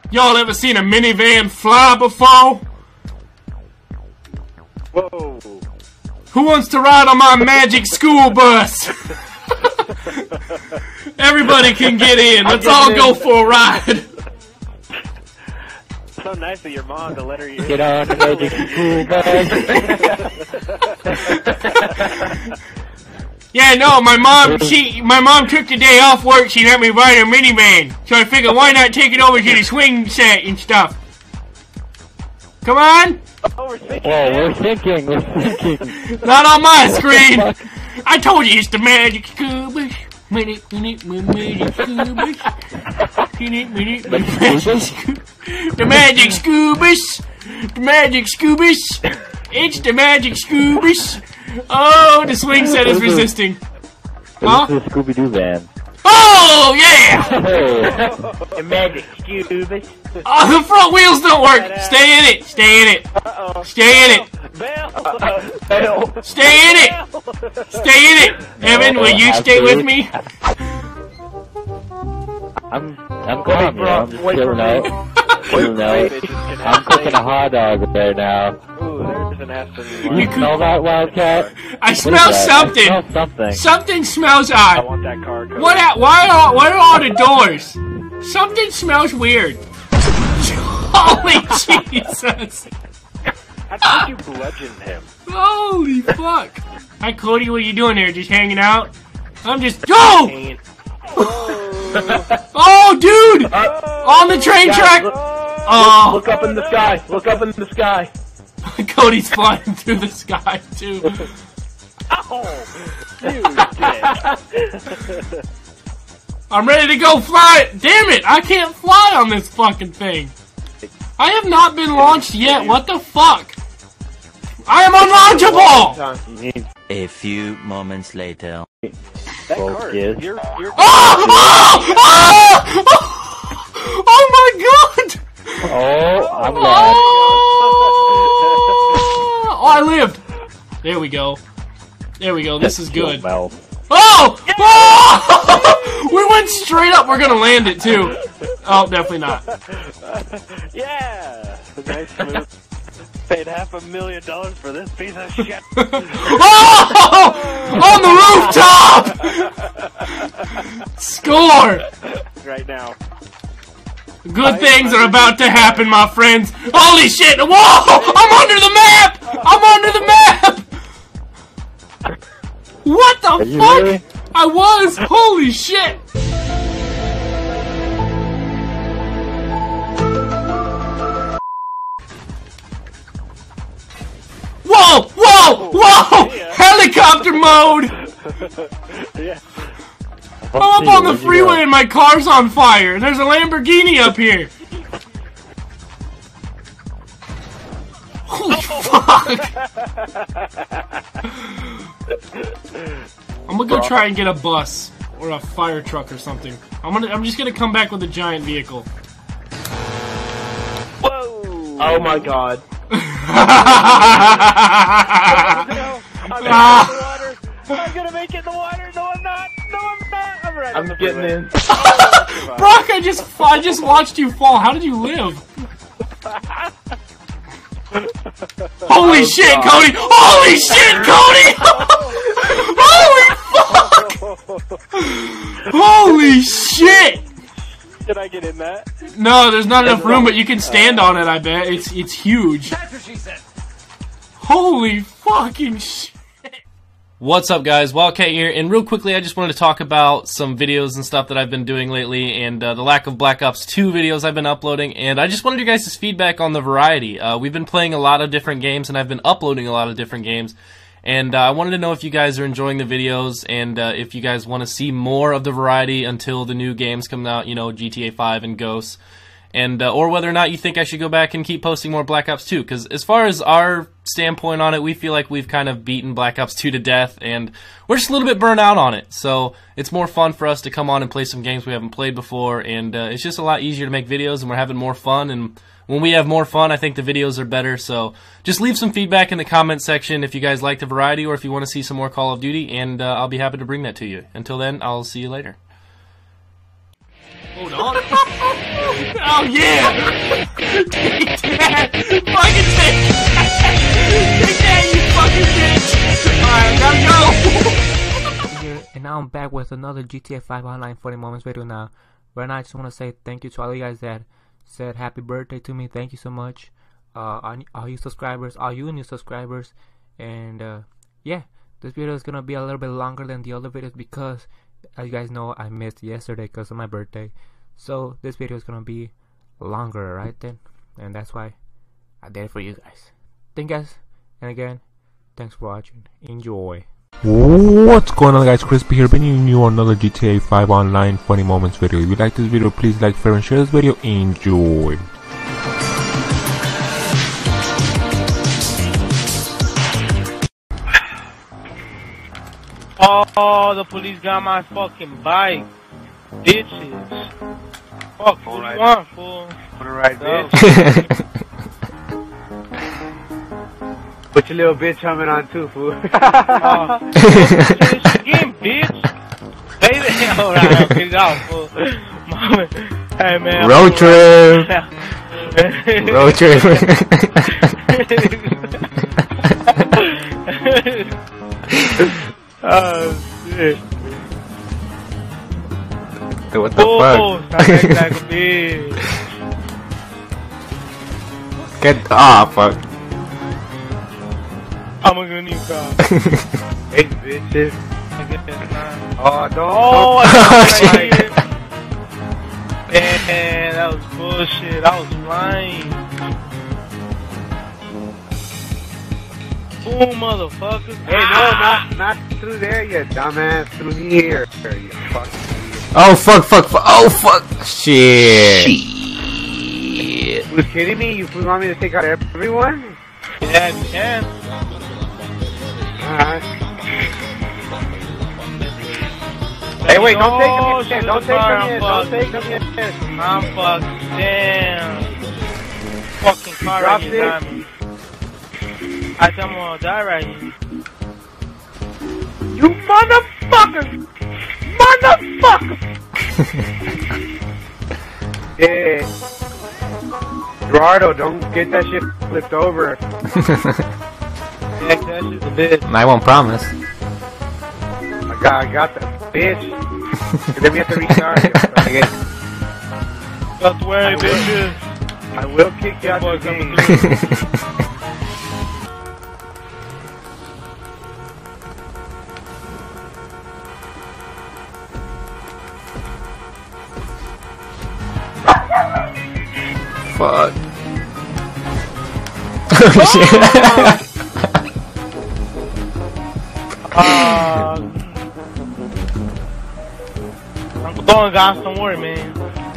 Y'all ever seen a minivan fly before? Whoa. Who wants to ride on my magic school bus? Everybody can get in. Let's all go for a ride. So nice of your mom to let her use. Get on the magic school bus. Yeah, no, my mom took the day off work. She let me ride her minivan. So I figured, why not take it over to the swing set and stuff? Come on. Oh, we're thinking. Whoa, we're thinking. Not on my screen. I told you it's the magic school bus. Magic school bus. The magic school bus. The magic school bus. It's the magic school bus. Oh, the swing set is resisting. Huh? This is the Scooby-Doo van. Oh, yeah! The magic Scooby. Oh, the front wheels don't work. Stay in it. Stay in it. Stay in it. Stay in it. Stay in it. Evan, will you stay with me? I'm calm, you know. I'm just chilling out. I'm cooking a hot dog right now. Ooh, there's an Aston. You smell that, Wildcat? I smell something. I smell something. Something smells I odd. want that car. Why are all the doors? Something smells weird. Holy Jesus. How did you bludgeon him? Holy fuck. Hi, Cody. What are you doing here? Just hanging out? I'm just... Go! Oh, dude! On the train track! Oh. Look up in the sky. Look up in the sky. Cody's flying through the sky, too. Oh, you dick. I'm ready to go fly. Damn it, I can't fly on this fucking thing. I have not been launched yet. What the fuck? I am unlaunchable! A few moments later. That car, you're Oh! Oh my god! Oh, I'm glad. Oh, I lived. There we go. There we go. This is good. Well, Oh! Oh! We went straight up. We're gonna land it too. Oh, definitely not. Yeah! Nice move. Paid $500,000 for this piece of shit. Oh! On the rooftop! Score! Right now. Good things are about to happen, my friends. Holy shit! Whoa! I'm under the map! I'm under the map! What the fuck? Really? I was! Holy shit! Whoa! Whoa! Whoa! Helicopter mode! Yeah. I'm up on the freeway and my car's on fire. There's a Lamborghini up here. Holy fuck! I'm gonna go try and get a bus or a fire truck or something. I'm just gonna come back with a giant vehicle. Whoa! Oh my god. I'm gonna make it in the water! No, I'm not! No, I'm not! I'm right. I'm getting in. Brock, I just watched you fall. How did you live? Holy shit, Cody! Holy shit, Cody! Holy fuck! Holy shit! Did I get in that? No, there's not enough room, but you can stand on it, I bet. It's huge. That's what she said. Holy fucking shit. What's up, guys? Wildcat here, and real quickly, I just wanted to talk about some videos and stuff that I've been doing lately, and the lack of Black Ops 2 videos I've been uploading, and I just wanted your guys' feedback on the variety. We've been playing a lot of different games, and I've been uploading a lot of different games, and I wanted to know if you guys are enjoying the videos, and if you guys want to see more of the variety until the new games come out, you know, GTA 5 and Ghosts, and or whether or not you think I should go back and keep posting more Black Ops 2, because as far as our standpoint on it, we feel like we've kind of beaten Black Ops 2 to death, and we're just a little bit burnt out on it, so it's more fun for us to come on and play some games we haven't played before, and it's just a lot easier to make videos, and we're having more fun, and when we have more fun, I think the videos are better, so just leave some feedback in the comment section if you guys like the variety, or if you want to see some more Call of Duty, and I'll be happy to bring that to you. Until then, I'll see you later. Hold on. Oh yeah! Take that! Fucking take that! Take that, you fucking bitch! Alright, gotta go! And now I'm back with another GTA 5 Online Funny Moments video now. Right now I just want to say thank you to all you guys that said happy birthday to me. Thank you so much. All you subscribers, all you new subscribers. And yeah, this video is gonna be a little bit longer than the other videos because, as you guys know, I missed yesterday because of my birthday. So this video is gonna be longer, right then, and that's why I did it for you guys. Thank you guys, and again, thanks for watching. Enjoy. What's going on, guys? Crispy here, bringing you another GTA 5 Online Funny Moments video. If you like this video, please like, share, and share this video. Enjoy. Oh, the police got my fucking bike. Bitches. Fuck, what do you want, fool? Put it right, bitch. Put your little bitch humming on too, fool. Finish the game, bitch. Hey, the hell, right, get it out, fool. Hey, man. Road trip. Road trip. Oh, shit. Dude, what the fuck? Stop acting like a bitch. Get fuck. I'm gonna get a new car. Hey, bitches. I get that now. Oh, don't. Oh, I got right here. Man, that was bullshit. I was flying. Boom, motherfucker. Hey, no, not through there, you dumbass. Through here, you fucking idiot. Oh fuck. Oh fuck. Shit. Who's kidding me? You want me to take out everyone? Yeah, you can. Alright. Hey, wait, don't take them in. Don't take them in. Don't take them in. I'm fucked. Damn. Fucking car right here. I think I'm gonna die right here. You motherfucker! Motherfucker! Yeah. Gerardo, don't get that shit flipped over. Yeah, that shit's a bitch. I won't promise. I got that bitch. And then we have to restart it. Okay. Don't worry, bitches. I will kick you out the game. Fuck. I'm going, guys. Don't worry, man.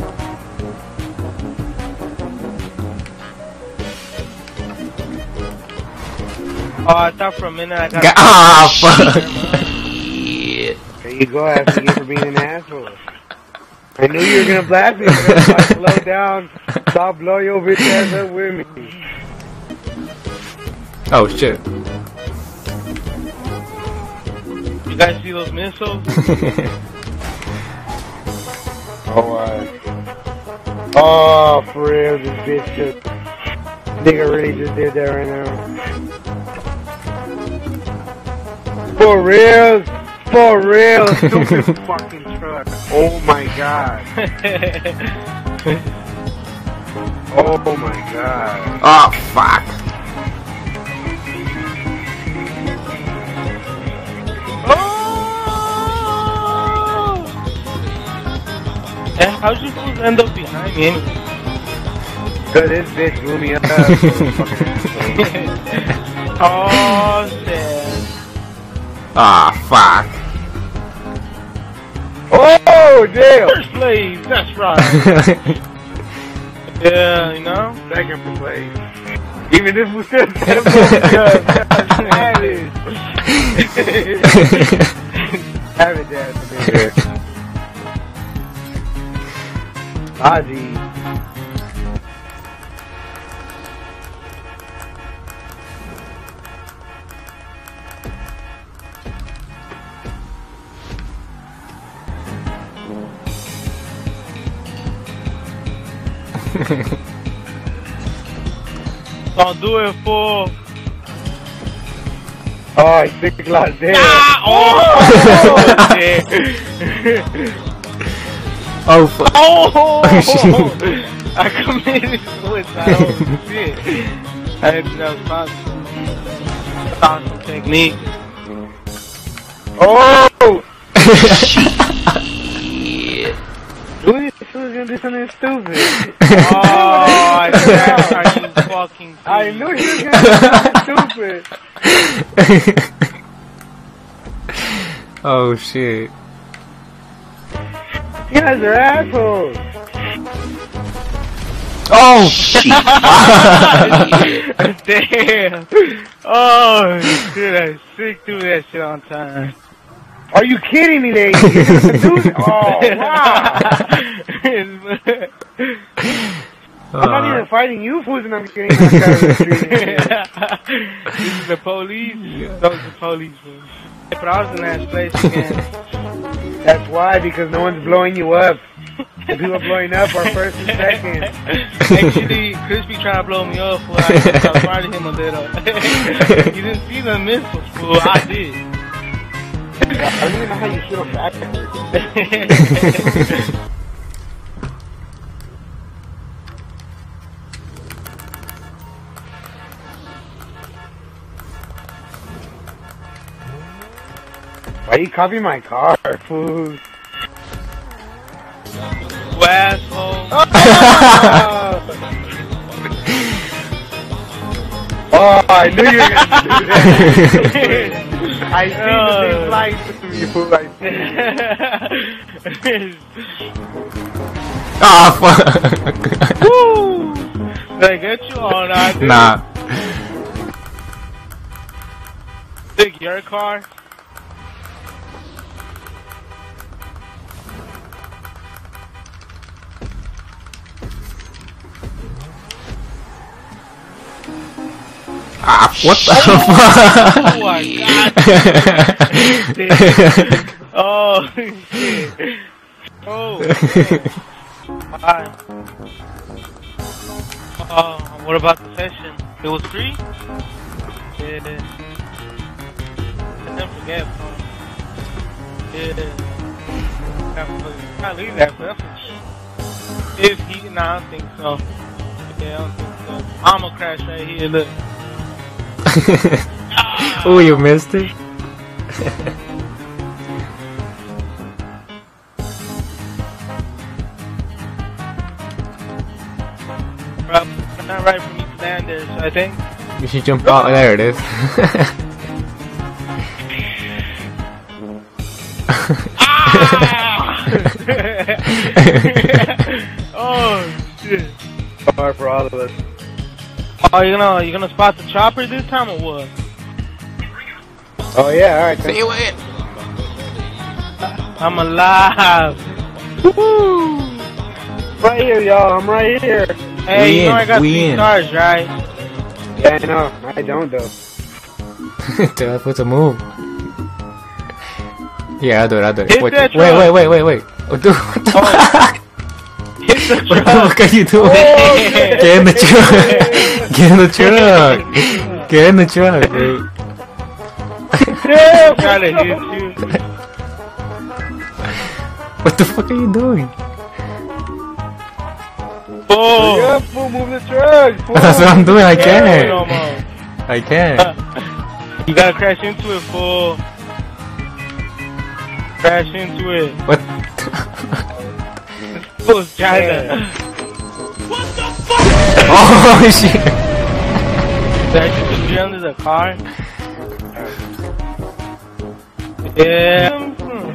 Oh, I thought for a minute I got. Fuck. There you go, after you for being an asshole. I knew you were gonna blast me, but if I slow down, stop blow your bitch ass up with me. Oh shit. You guys see those missiles? Oh, for real, this bitch just... Nigga really just did that right now. For real? For real? Stupid fucking truck. Oh my god. Oh my god. Oh fuck. And how'd you fools end up behind me anyway? Cause this bitch blew me up. Oh shit. Ah, fuck. Oh, damn! First place, that's right. Yeah, you know? Second place. Even this was still savage. Savage ass nigga. Ozzy. Don't do it, fool. Oh, I think a lot there. Ah! Oh! Shit. Oh fuck. Oh! Shit. I committed suicide. Oh shit. I didn't know that was awesome technique. Oh! Dude, this was gonna do something stupid. Oh, I said, are you fucking I knew he was gonna do something stupid. Oh shit. You guys are assholes. Oh shit. Damn. Oh shit, I sick through that shit on time. Are you kidding me, lady? Dude, oh, wow. I'm not even fighting you fools and I'm getting knocked out of the street. This is the police. Those are the police. But I was in last place again. That's why, because no one's blowing you up. The people blowing up are first and second. Actually, Crispy trying to blow me up. Fool. I was riding him a little. You didn't see the missiles, fool. I did. I don't even know how you shoot a backwards. Why you copy my car, fool? You asshole. Oh, I knew you were gonna do that. I see the big lights to me, fool. I see. Ah fuck. Woo! Did I get you or not? Dude? Nah. Big, your car? Ah, what the fuck? Oh my god! Oh shit! Oh. Hi. What about the session? It was free? Yeah. Don't forget. Yeah. I leave that for if he, nah, I don't think so. Yeah, I don't think so. I'ma crash right here, look. Oh, you missed it. Bro, it's not right for me to stand there, so I think. You should jump out. There it is. Oh shit! Sorry for all of us. Oh, you gonna spot the chopper this time or what? Oh yeah, alright. Say it. I'm alive. Woo! Right here, y'all. I'm right here. Hey, We you know in, I got we 3 in. stars, right? Yeah, I know. I don't though. Tell us what to move. Yeah, I'll do it. Hit Wait, that wait. truck. Oh, dude, what the Oh. fuck? Hit the What the truck. fuck are you doing? Get in the truck. Get in the truck. Get in the truck, dude. I'm trying to hit you. What the fuck are you doing? Oh, Yeah, fool, move the truck. Fool. That's what I'm doing. I no can't. more. I can't. You gotta crash into it, fool. Crash into it. What? Fool's trying to. Oh shit! Did I just be under the car? Yeah.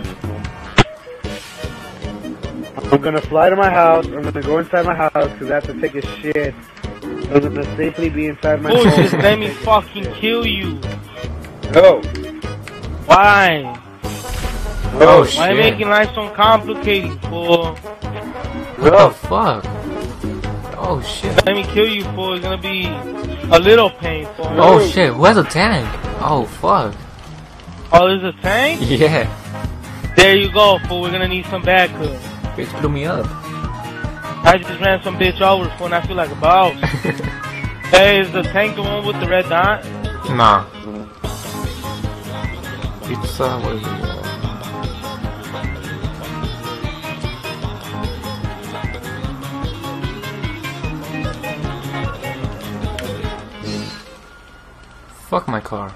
I'm gonna fly to my house. I'm gonna go inside my house because I have to take a shit. I'm gonna safely be inside my Fool, house. just let me fucking kill you. Go. Why? Oh Why shit! are you making life so complicated, fool? What the fuck? Oh shit! Let me kill you, fool. It's gonna be a little painful. Oh shit! Where's the tank? Oh fuck! Oh, there's a tank? Yeah. There you go, fool. We're gonna need some backup. Bitch blew me up. I just ran some bitch over for and I feel like a boss. Hey, is the tank the one with the red dot? Nah. It's what is it? Fuck my car.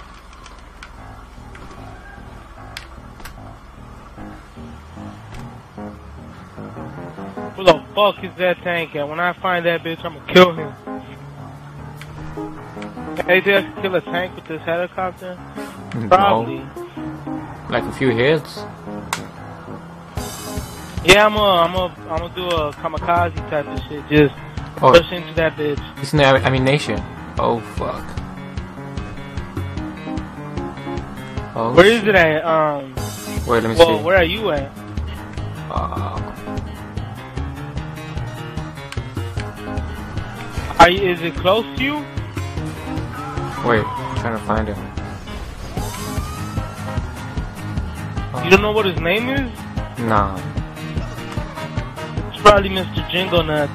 Who the fuck is that tank at? When I find that bitch, I'ma kill him. Hey, did I kill a tank with this helicopter? Probably. No. Like a few hits. Yeah, I'm gonna do a kamikaze type of shit. Just push into that bitch. It's no ammunition. Oh fuck. Oh, where is it at? Wait, let me see. Where are you at? Is it close to you? Wait, I'm trying to find it. You don't know what his name is? Nah. It's probably Mr. Jingle Nuts.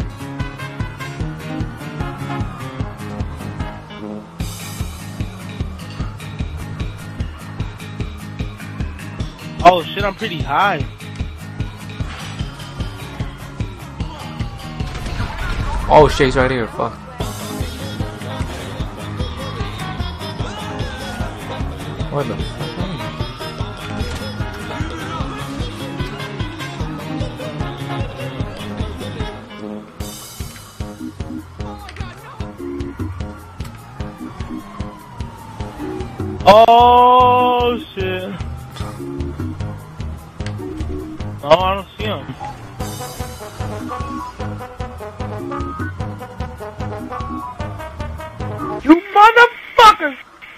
Oh shit, I'm pretty high. Oh shit, he's right here, fuck. What the fuck? Oh shit. Oh, I don't see him. You motherfuckers!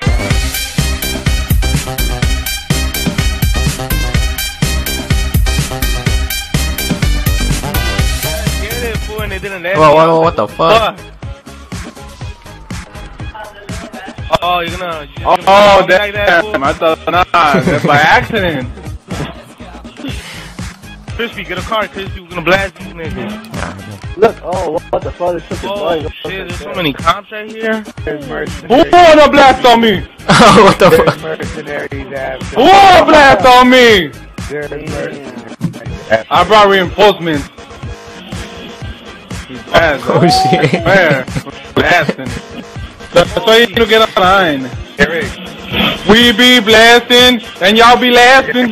Get it, fool, and they didn't let me. Whoa, what the fuck? Oh, you're gonna damn, like that, fool? I thought, nah, that's by accident. Crispy, get a car, Crispy, we're gonna blast these niggas. Look, oh, what the fuck? Oh shit, there's so many cops right here. Who wanna blast on me? What the fuck? Mercenaries after. Who wanna blast on me? There's mercenaries. I brought reinforcements. Oh shit. Man, blasting. That's why you need to get online. Eric. We be blasting and y'all be lasting.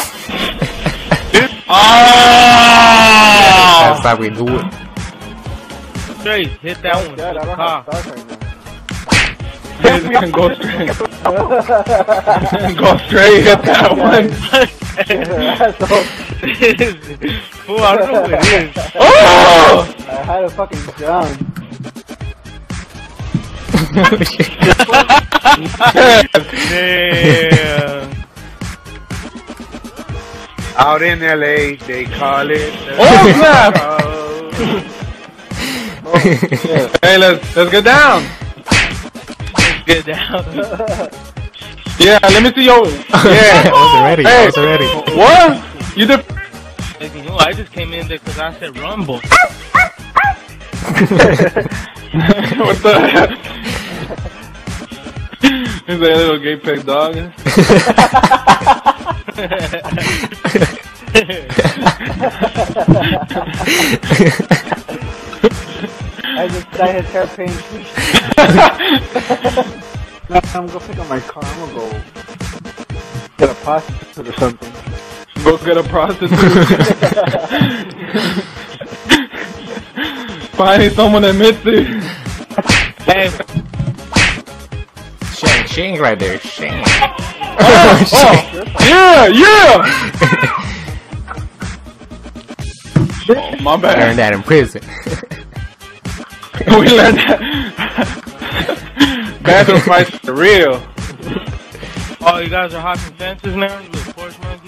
That's how we do it. Straight, hit that one. God, I don't Car. have stars right now. Go straight. Go straight, hit that one. Fool, I don't know what it is. Oh! I had to fucking jump. Damn. Out in LA, they call it. Oh snap! Hey, let's get down. Get down. Yeah, let me see your. Yeah. I was ready. What? You did. You know, I just came in there because I said rumble. What the? Is that a little gay pig dog? I just dyed his hair pink. No, I'm gonna pick up my car. I'm gonna go get a prostitute or something. Go get a prostitute. Finding someone that admits it. Hey. Shane right there, Shane. Yeah, yeah! Oh, my bad. Learned that in prison. We learned that. Bathroom fights are real. Oh, you guys are hopping fences now? You little porch monkeys?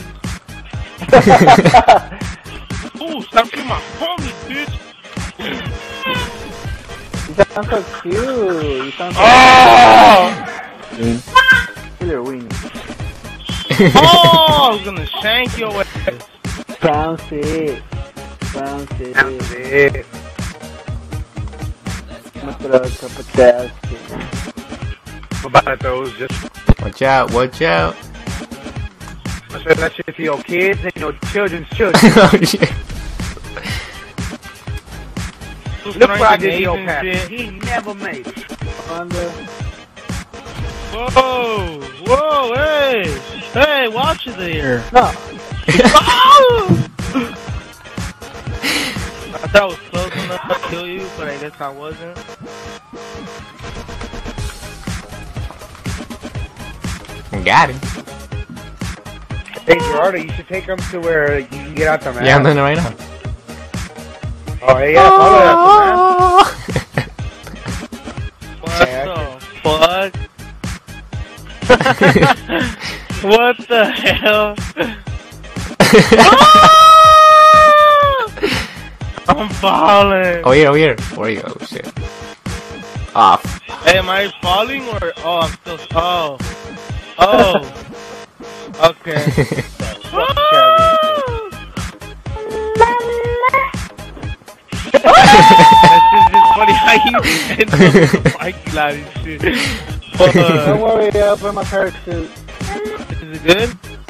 Ooh, stop killing my homie, bitch! You sound so cute. You sound so Feel your wings. Oh, I was gonna shank your ass. Bounce it. Sounds it. That's it. I'm gonna throw a couple tabs. What about those? Just Watch out, watch out. I said that shit to your kids and your children's children. Oh shit. Look what I did to your Asian pappy. shit. He never made it. Whoa! Whoa! Hey! Hey! Watch it there. No. I thought I was close enough to kill you, but I guess I wasn't. Got him. Hey Gerardo, you should take him to where you can get out the map. Yeah, I'm doing it right now. Oh yeah, follow that What the fuck? What the hell? I'm falling. Oh here. Where you go? Oh, shit. Off. Hey, am I falling or? Oh, I'm still. Oh. Okay. That's just funny how you end up like loud and shit. Don't worry, I'll put my parachute. Is it good?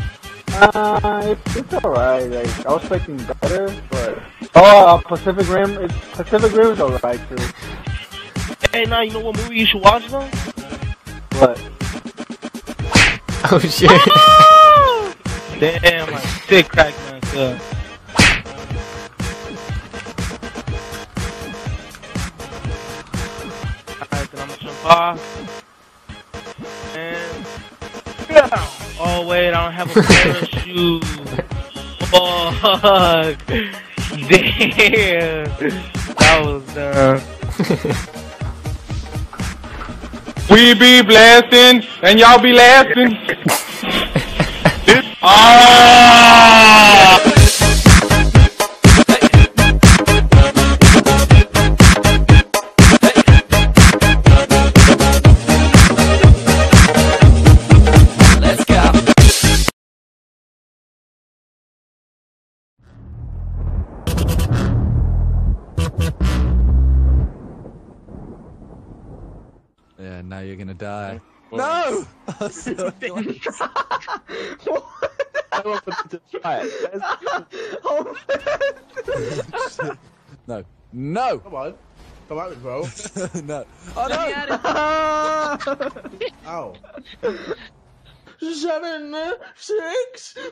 It's alright. Like, I was expecting better, but Pacific Rim is alright too. Hey, now you know what movie you should watch though? What? Oh shit. Damn, my sick crack man. Good. Alright, then I'm gonna jump off. And oh wait, I don't have a parachute. Fuck. Damn. That was dumb. We be blasting, and y'all be laughing. Let's go. Yeah, now you're gonna die. No! I wanted to try it. No. No! Come on. Come at me, bro. No. Oh no! Ow. 7, 6, 5,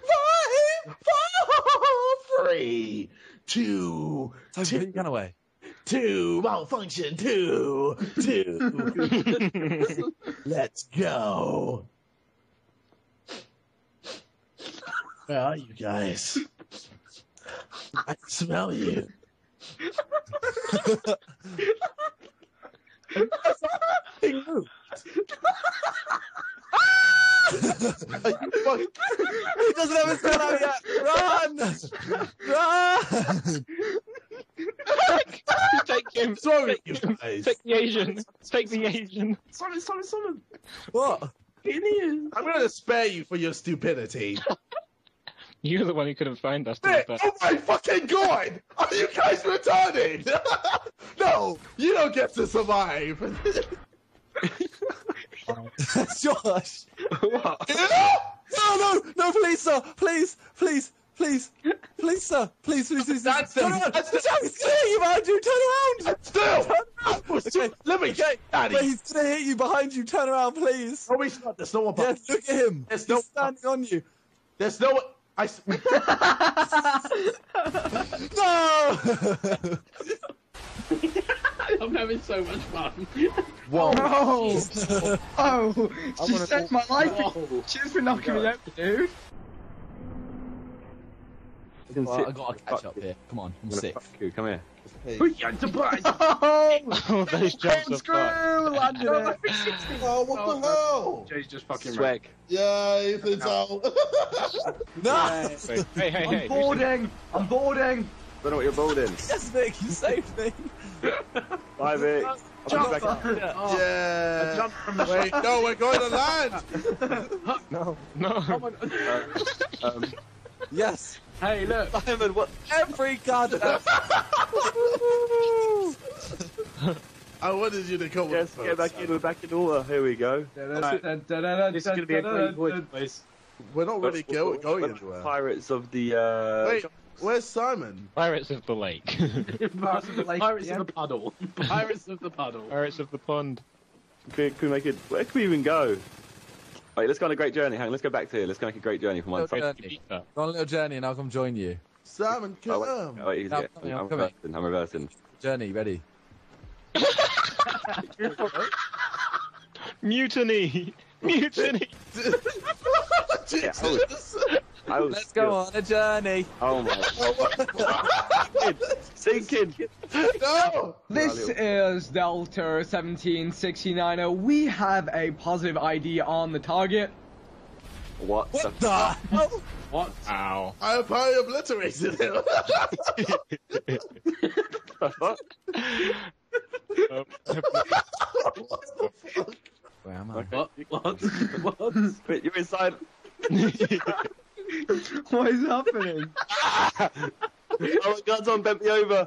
4, 3, 2, Time to put your gun away. 2, malfunction, 2. Let's go. Where are you guys? I can smell you. He moved. He doesn't have his gun out yet! Run! Run! Take him. Sorry, Take the Asian. Take the Asian. Summon. What? In here. I'm gonna spare you for your stupidity. You're the one who couldn't find us. Nick, oh my fucking god! Are you guys retarded? No, you don't get to survive. Josh! What? No, please, sir! Please, sir! Please. That's Turn around! He's gonna hit you behind you! Turn around! Still! Okay. Let me get Daddy! Wait, he's gonna hit you behind you! Turn around, please! No, he's not. There's no one Yeah, look at him! There's He's standing on you! There's no one. No! I'm having so much fun. Whoa. Oh, she saved my life. Cheers for knocking me out, dude. Well, I gotta catch up here. Come on, I'm sick. Come here. Oh, those jumps are fun. Landed it. Oh, what the hell? Jay's just fucking Swag. Yeah, Ethan's out. No! Hey. I'm boarding. I don't know what you're boarding. Yes, Nick, you saved me! Bye, Vic. Jump. Yeah. I jumped from the Wait, no, we're going to land. No. Yes! Hey, look. Simon, what? Every goddamn. I wanted you to come Yes, get back in. We're back in order. Here we go. This is going to be a great voice, boys. We're not really going anywhere. Pirates of the. Wait, where's Simon? Pirates of the lake. Pirates of the puddle. Pirates of the puddle. Pirates of the pond. Can we make it? Where can we even go? Wait, let's go on a great journey. Hang on, let's go back to here. Let's go make a great journey from one side. Go on a little journey and I'll come join you. Simon, come. Oh, wait, he's No, I'm coming. reversing. I'm reversing. Journey, ready? Mutiny! Mutiny! Jesus. Let's go on a journey. Oh my god. Sinking. No. This is Delta 1769. We have a positive ID on the target. What the? What? Ow. I apparently obliterated him. What? Where am I? What? Wait, you're inside. What is happening? Oh my god, someone bent me over.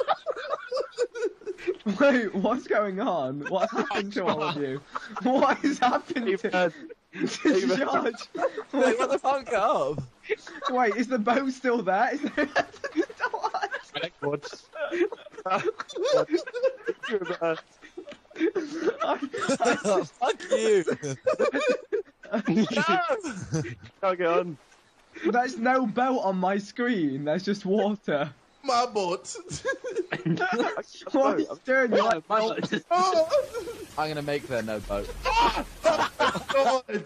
Wait, what's going on? What happened to all of you? What is happening to George? Wait, what the fuck up? Wait, is the boat still there? Is there... What? Fuck you! Can't get on. There's no boat on my screen, there's just water. My boat. What are you doing? You're like, I'm gonna make there no boat. Oh, God.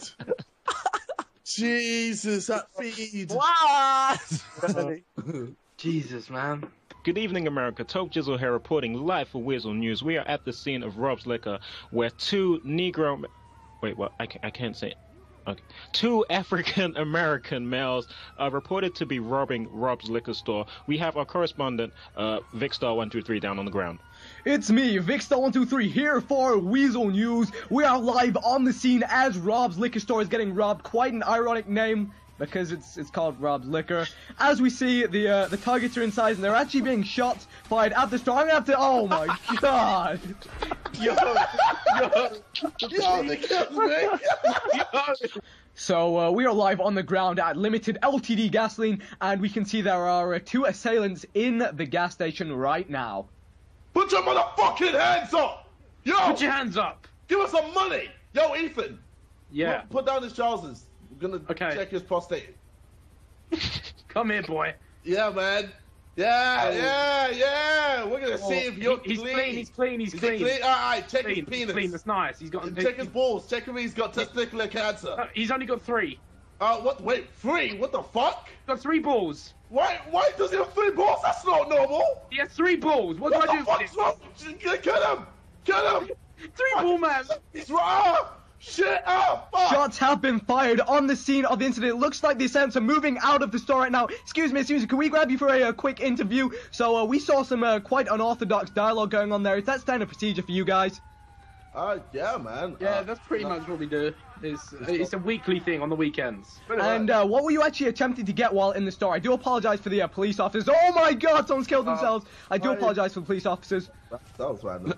Jesus, that feed. What? Jesus, man. Good evening, America. Tope Jizzle here reporting live for Weasel News. We are at the scene of Rob's Liquor, where two Negro... Wait, what? I can't say it. Okay. Two African American males are reported to be robbing Rob's Liquor Store. We have our correspondent, Vicstar123, down on the ground. it's me, Vicstar123, here for Weasel News. We are live on the scene as Rob's Liquor Store is getting robbed. Quite an ironic name, because it's called Rob's Liquor. As we see, the targets are inside, and they're actually being shot, fired at the store. I'm gonna have to... Oh my god! They killed me. So, we are live on the ground at Limited LTD Gasoline, and we can see there are two assailants in the gas station right now. Put your motherfucking hands up! Yo! Put your hands up! Give us some money! Yo, Ethan! Yeah. Put down his trousers. We're gonna check his prostate. Come here, boy. Yeah, man. Yeah. We're gonna see if you're clean. He's clean. Alright, check his He's penis. clean, that's nice. He's got... Check his balls. Check if he's got testicular cancer. He's only got 3. What? Wait, 3? What the fuck? Got 3 balls. Why does he have 3 balls? That's not normal. He has 3 balls. What do I do with him? Kill him. 3-ball man. He's right. Shit up! Fuck. Shots have been fired on the scene of the incident. It looks like the assailants are moving out of the store right now. Excuse me, can we grab you for a quick interview? So, we saw some quite unorthodox dialogue going on there. Is that standard procedure for you guys? Yeah, man. Yeah, that's pretty much what we do. It's a weekly thing on the weekends. And what were you actually attempting to get while in the store? I do apologize for the police officers. Oh my god, someone's killed themselves. I do apologize for the police officers. That was random.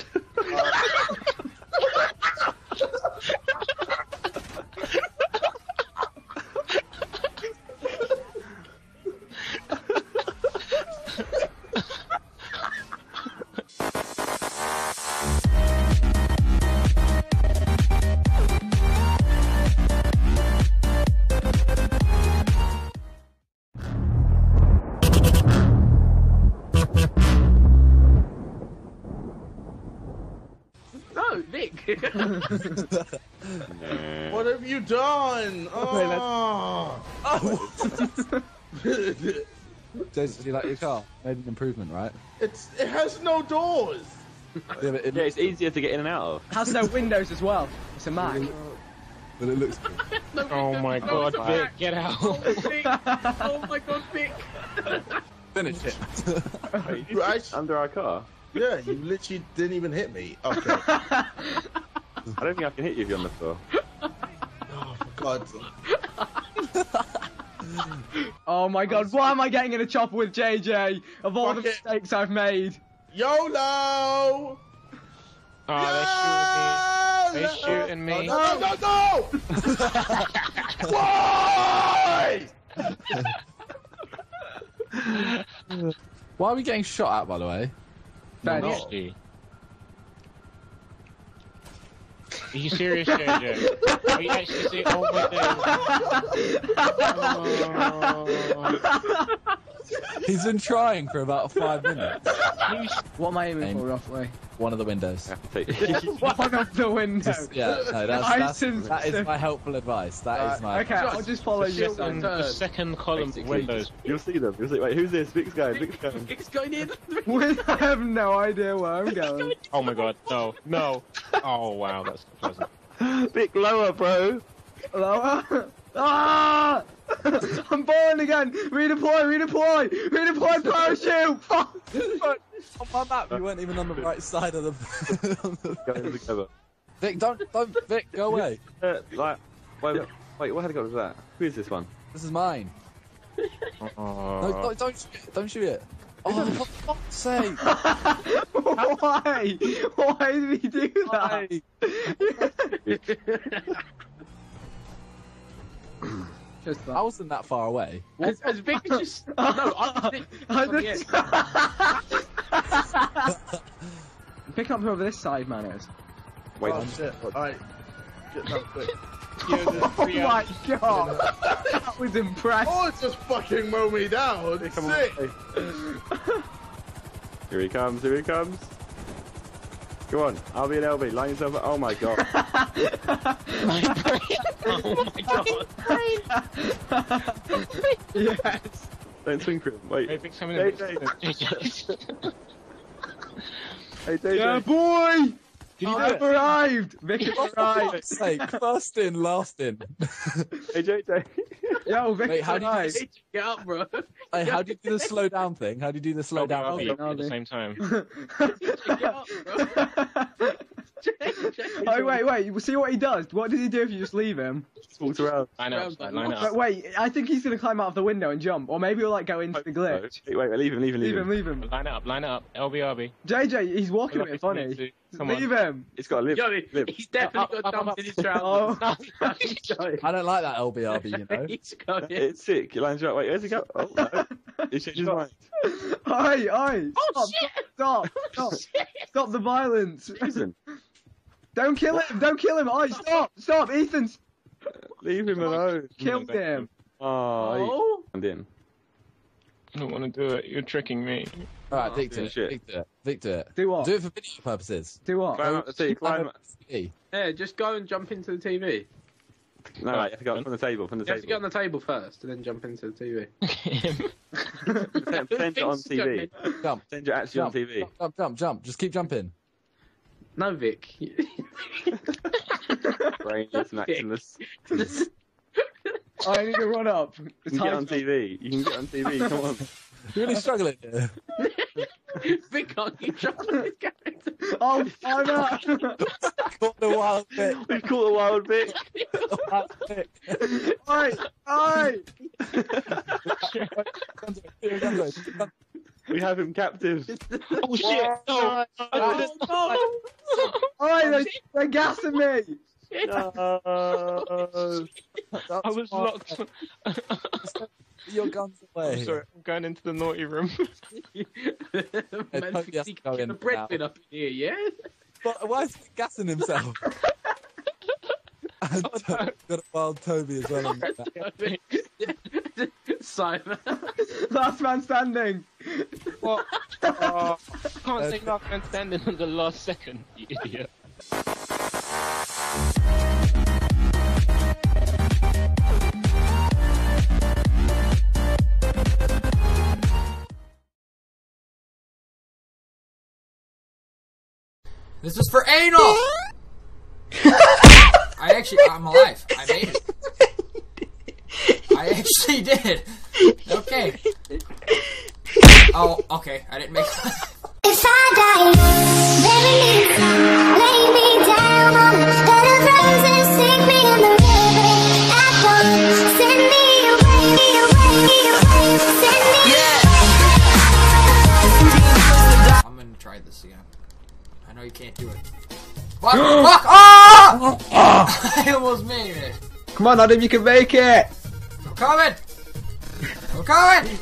No, Vic. What have you done? Jason, do you like your car? Made an improvement, right? It has no doors. Yeah, it's easier to get in and out of. Has no windows as well. It's a Mac. But it looks good. Oh my god, Vic, get out. Oh my god, Vic. Finish it. Right under our car. Yeah, you literally didn't even hit me. Okay. I don't think I can hit you if you're on the floor. Oh, for God's sake. Oh my god, why am I getting in a chopper with JJ? Of all the mistakes I've made. YOLO! Oh, they're shooting me. No! Why? Why are we getting shot at, by the way? Are you serious, JJ? Are you actually serious? Oh my god. He's been trying for about 5 minutes. What am I aiming for, roughly? One of the windows. One of the windows. Yeah, no, that is my helpful advice. That is my. Okay, I'll just follow you. The second column windows. You'll see them. You'll see. Wait, who's this? Vic's going. Vic's going in. I have no idea where I'm going. Oh my god, no. Oh wow, that's pleasant. Vic, lower, bro. Lower? Ah! I'm falling again! Redeploy, parachute! Fuck! On my map, you weren't even on the right side of the... Going together. Vic, don't, Vic, go away. Wait, what helicopter is that? Who is this one? This is mine. No, don't shoot it. Oh, for fuck's sake! Why? Why did he do that? I wasn't that far away. As Vic just... No, I just... Pick up whoever this side man is. Wait, oh shit. Alright. Get that quick. Oh my god! That was impressive. Oh, it's just fucking mow me down. It's sick. Here he comes. Come on, I'll be an LB. Line yourself up. Oh my god. Oh my god. Yes. Don't swing for him. Wait. Hey, Vic's coming in. Hey, JJ. Yeah, boy! I've arrived! Vic has arrived! Sake, first in, last in. Hey, JJ. Yo, Vic Wait, how do you get up, bro? Hey, how do you do the slow down thing? How do you do the slow down thing? At the same time. Oh, wait, see what he does. What does he do if you just leave him? Just walks around. Line it up. But wait, I think he's gonna climb out of the window and jump, or maybe he'll like go into the glitch. Wait, leave him. Leave him. Line it up. LBRB. JJ, he's walking a bit funny. Leave him. He's got to live. He's definitely got dumps in his trousers. I don't like that LBRB, you know. It's sick. He lines you up. Wait, where's he go? Oh, no. He changed his mind. Oi! Oh, shit! Stop the violence! Listen. Don't kill him! Oi, stop! Ethan! Leave him alone. Killed him. Oh. And in. I don't want to do it. You're tricking me. Alright, Vic do it. Do what? Do it for video purposes. Do what? Climb up the TV. Climb up. Yeah, just go and jump into the TV. No, you have to go from the table. You have to get on the table first, and then jump into the TV. Send it on TV. Jump. Send it actually on TV. Jump. Just keep jumping. No, Vic. Brainless and actionless. I need to run up. You can get on TV. Come on. You're really struggling here. Vic, can't you jump on his character? Oh, I'm out. Caught the wild bit. We've caught the wild bit. We have him captive. Oh shit! No! They're gassing me. No. I was locked. Your guns away. I'm sorry, I'm going into the naughty room. Man thinks he can get a bread bin up in here, yeah? But why is he gassing himself? And got a wild Toby as well. Simon. Last man standing. What? Can't say last man standing on the last second, you idiot. This is for anal! I'm alive. I made it. I actually did. Okay. Oh, okay. I didn't make it. If I die, bury me, lay me down on a bed of roses, stick me in the river at home, send me away. you can't do it. Fuck! Fuck! Oh! I almost made it. Come on, Adam, you can make it. I'm coming. I'm coming.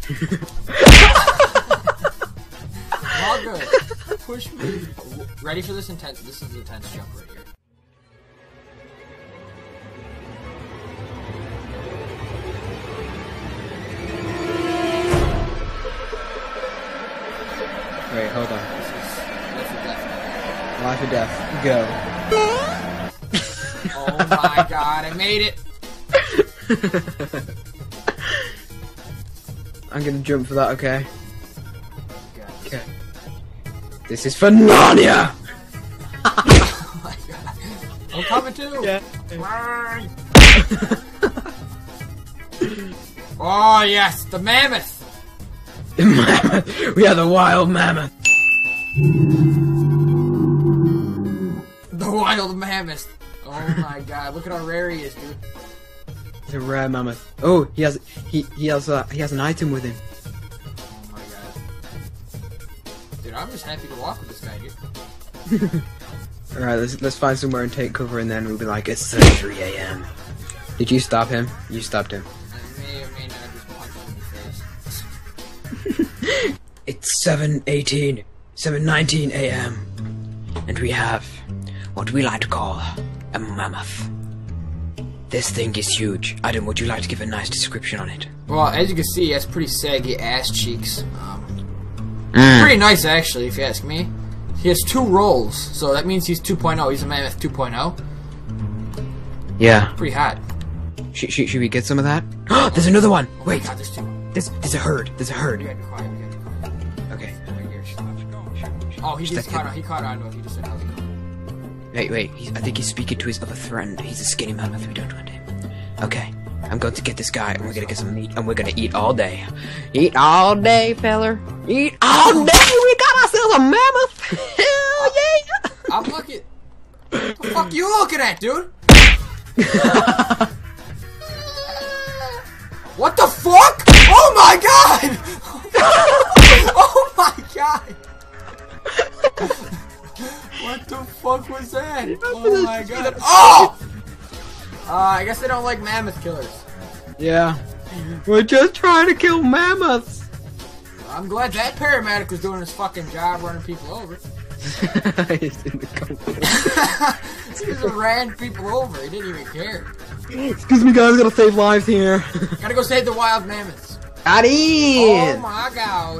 All good. Push me. Ready for this intense? This is intense jump right here. Wait, hold on. Life or death. Go. Oh my god, I made it! I'm gonna jump for that, okay? Okay. This is for Narnia! Oh my god. I'm coming too! Yeah. Oh yes, the mammoth! The mammoth! We are the wild mammoth! The wild mammoth! Oh my god, look at how rare he is, dude. He's a rare mammoth. Oh, he has an item with him. Oh my god. Dude, I'm just happy to walk with this guy, dude. Alright, let's find somewhere and take cover, and then we'll be like, it's 3 AM. Did you stop him? You stopped him. I may or may not just punch him in the face. It's 7:19 AM. And we have what we like to call a mammoth. This thing is huge. Adam, would you like to give a nice description on it? Well, as you can see, he has pretty saggy ass cheeks. Pretty nice, actually, if you ask me. He has 2 rolls, so that means he's 2.0. He's a mammoth 2.0. Yeah. Pretty hot. Should we get some of that? There's another one! Oh Wait! my god, there's 2. There's a herd. There's a herd. We gotta be quiet, we gotta be quiet. Okay. Oh, he caught on to it. He just said, how's it going? Wait. I think he's speaking to his other friend. He's a skinny mammoth. We don't want him. Okay. I'm going to get this guy, and we're gonna get some meat, and we're gonna eat all day. Eat all day, feller. Eat all day! We got ourselves a mammoth! Hell yeah! I'm looking... What the fuck you looking at, dude? What the fuck? Oh my god! Oh my god! What the fuck was that? Oh my god! Oh! I guess they don't like mammoth killers. Yeah. We're just trying to kill mammoths! I'm glad that paramedic was doing his fucking job running people over. He's in the company. He just ran people over. He didn't even care. Excuse me, guys. Gotta save lives here. Gotta go save the wild mammoths. Got in! Oh my god.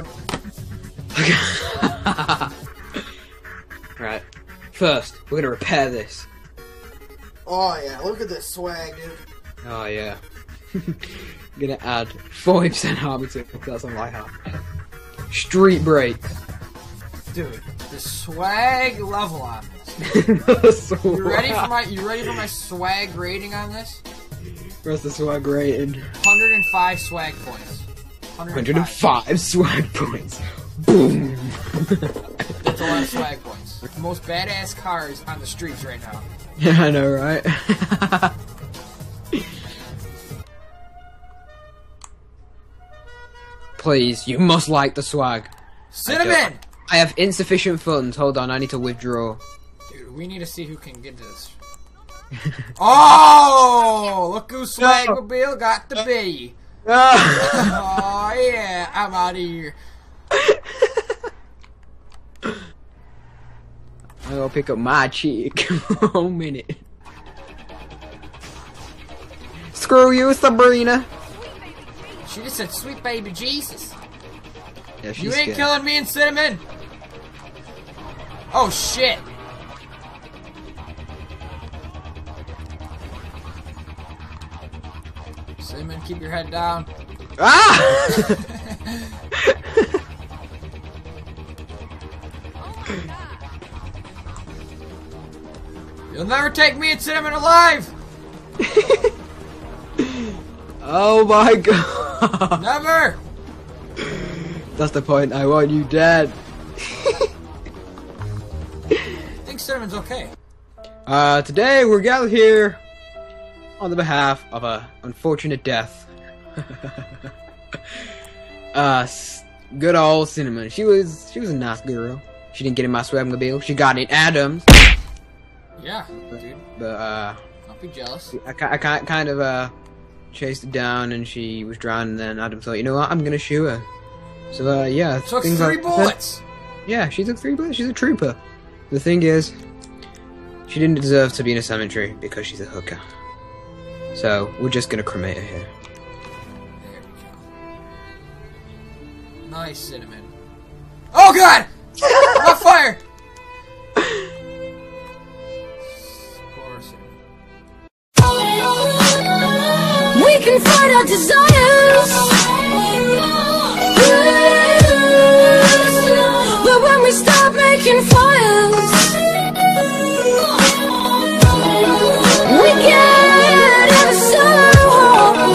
Right. First, we're gonna repair this. Oh yeah, look at this swag, dude. Oh yeah. Gonna add 40% armor to it, that's all I have. Street brakes. Dude, the swag level on this. You ready for my swag rating on this? Where's the swag rating? 105 swag points. 105 swag points. Boom! That's a lot of swag points. The most badass cars on the streets right now. Yeah, I know, right? Please, you must like the swag. Cinnamon! I have insufficient funds. Hold on, I need to withdraw. Dude, we need to see who can get this. Oh! Look who Swagmobile got to be. Oh yeah, I'm out of here. I'm gonna pick up my chick. 1 minute. Screw you, Sabrina. She just said, "Sweet baby Jesus." Yeah, she's you ain't scared. killing me and Cinnamon. Oh shit. Cinnamon, keep your head down. Ah! You'll never take me and Cinnamon alive! Oh my god! Never! That's the point, I want you dead. I think Cinnamon's okay. Today we're gathered here on the behalf of a unfortunate death. Good old Cinnamon. She was a nice girl. She didn't get in my Swagmobile. She got in Adam's. Yeah, dude. But don't be jealous. I kind of chased her down, and she was drowning. And then Adam thought, you know what? I'm gonna shoot her. So yeah. Took 3 bullets. Yeah, she took 3 bullets. She's a trooper. The thing is, she didn't deserve to be in a cemetery because she's a hooker. So we're just gonna cremate her here. There we go. Nice cinnamon. Oh god! On fire! We can fight our desires, but when we stop making fires, we get ever so hard.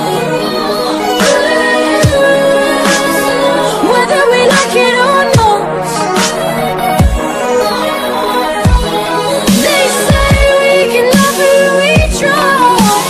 Whether we like it or not, they say we can love who we try.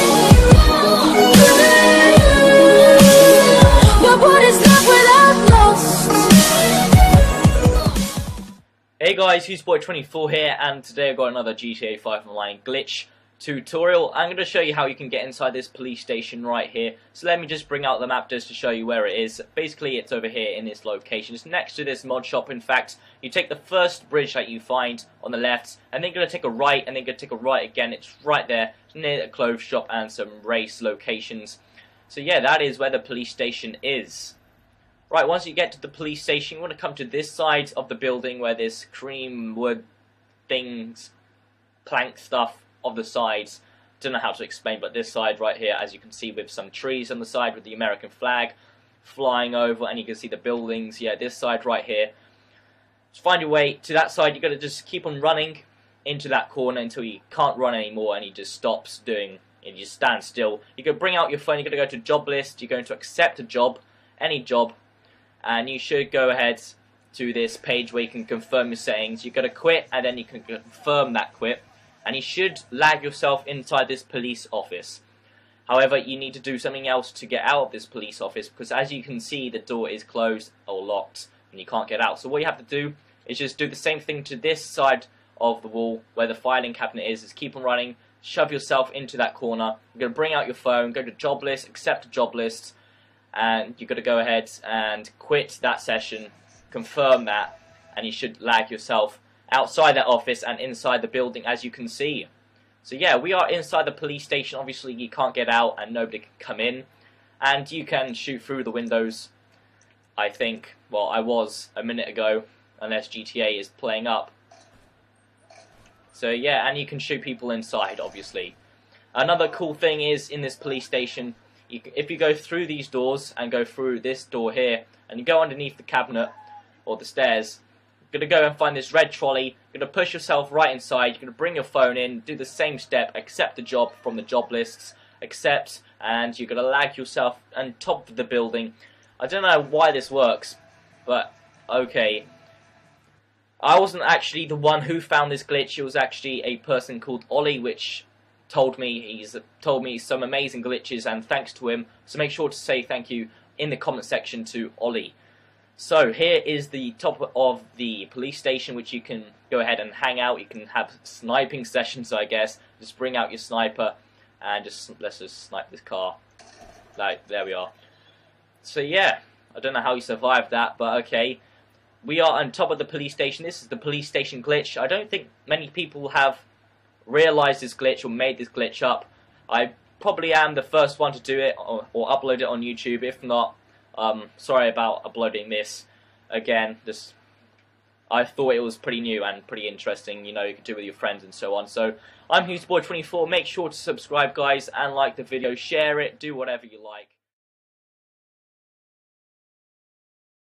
Hey guys, HughesBoy24 here, and today I've got another GTA 5 Online glitch tutorial. I'm going to show you how you can get inside this police station right here. So let me just bring out the map just to show you where it is. Basically, it's over here in this location. It's next to this mod shop. In fact, you take the first bridge that you find on the left, and then you're going to take a right, and then you're going to take a right again. It's right there, near a clothes shop and some race locations. So yeah, that is where the police station is. Right, once you get to the police station, you want to come to this side of the building where there's cream wood things, plank stuff of the sides. Don't know how to explain, but this side right here, as you can see, with some trees on the side with the American flag flying over, and you can see the buildings. Yeah, this side right here. Just find your way to that side. You've got to just keep on running into that corner until you can't run anymore, and he just stops doing, and you just stand still. You can bring out your phone. You're going to go to job list. You're going to accept a job, any job. And you should go ahead to this page where you can confirm your settings. You've got to quit, and then you can confirm that quit. And you should lag yourself inside this police office. However, you need to do something else to get out of this police office, because as you can see, the door is closed or locked, and you can't get out. So what you have to do is just do the same thing to this side of the wall, where the filing cabinet is keep on running, shove yourself into that corner. You're going to bring out your phone, go to job list, accept a job list, and you've got to go ahead and quit that session, confirm that, and you should lag yourself outside that office and inside the building, as you can see. So yeah, we are inside the police station. Obviously you can't get out and nobody can come in, and you can shoot through the windows, I think. Well, I was a minute ago, unless GTA is playing up. So yeah, and you can shoot people inside, obviously. Another cool thing is, in this police station, if you go through these doors and go through this door here, and you go underneath the cabinet or the stairs, you're going to go and find this red trolley. You're going to push yourself right inside. You're going to bring your phone in, do the same step, accept the job from the job lists, accept, and you're going to lag yourself on top of the building. I don't know why this works, but okay. I wasn't actually the one who found this glitch. It was actually a person called Ollie, which he's told me some amazing glitches, and thanks to him. So make sure to say thank you in the comment section to Ollie. So here is the top of the police station, which you can go ahead and hang out. You can have sniping sessions, I guess. Just bring out your sniper and let's just snipe this car. Like, there we are. So yeah, I don't know how you survived that, but okay. We are on top of the police station. This is the police station glitch. I don't think many people have realized this glitch or made this glitch up. I probably am the first one to do it or upload it on YouTube. If not, sorry about uploading this again. I thought it was pretty new and pretty interesting. You know, you can do it with your friends and so on. So I'm HughesBoy24. Make sure to subscribe, guys, and like the video, share it, do whatever you like.